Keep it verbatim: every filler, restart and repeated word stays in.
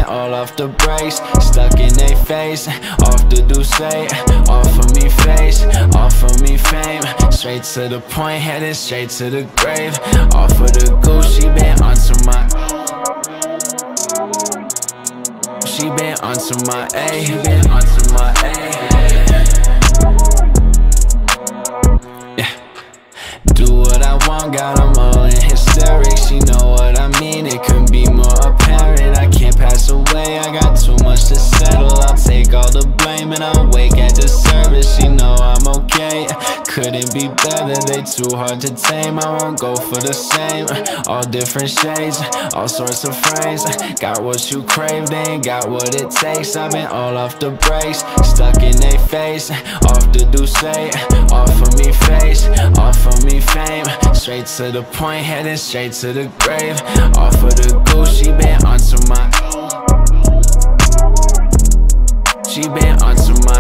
been all off the brakes, stuck in they face. Off the Douce, off of me face, off of me fame. Straight to the point, headed straight to the grave. Off of the goose, she been onto my She been onto my A, she been onto my A. Do what I want, got them all in hysterics. You know what I mean, it couldn't be more apparent. I can't pass away, I got too much to settle. I'll take all the blame and I'll wake at the service. You know I'm okay, couldn't be better. They too hard to tame, I won't go for the same. All different shades, all sorts of frames. Got what you crave, they ain't got what it takes. I've been all off the brakes, stuck in they face. Off the Douce, off of me face, off of me fame. Straight to the point, heading straight to the grave. Off of the goose, she been onto my She been onto my